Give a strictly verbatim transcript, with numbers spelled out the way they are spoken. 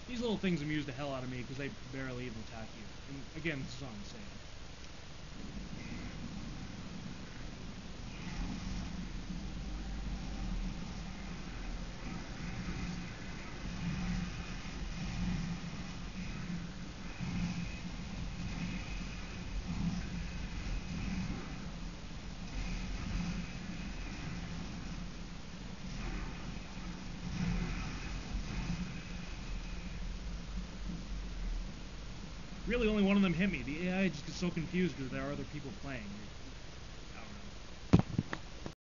These little things amuse the hell out of me because they barely even attack you. And again, this is all I'm saying. Really, only one of them hit me. The A I just gets so confused because there are other people playing.